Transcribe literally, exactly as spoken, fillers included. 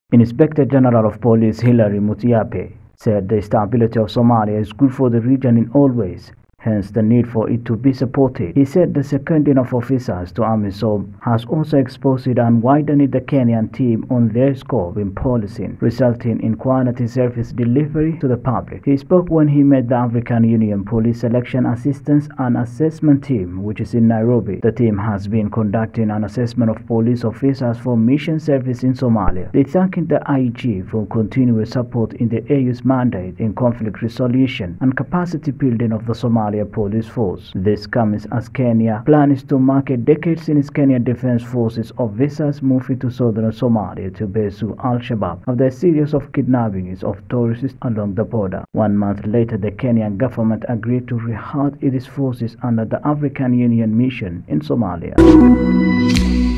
Inspector General of Police Hilary Mutyapie said the stability of Somalia is good for the region in all ways, hence the need for it to be supported. He said the seconding of officers to Amisom has also exposed and widened the Kenyan team on their scope in policing, resulting in quality service delivery to the public. He spoke when he met the African Union Police Selection Assistance and Assessment Team, which is in Nairobi. The team has been conducting an assessment of police officers for mission service in Somalia. They thanked the I G for continuous support in the A U's mandate in conflict resolution and capacity building of the Somali police force. This comes as Kenya plans to mark a decade since Kenyan Defense Forces officers moved into southern Somalia to pursue Al-Shabaab after a series of kidnappings of tourists along the border. One month later, the Kenyan government agreed to rehouse its forces under the African Union mission in Somalia.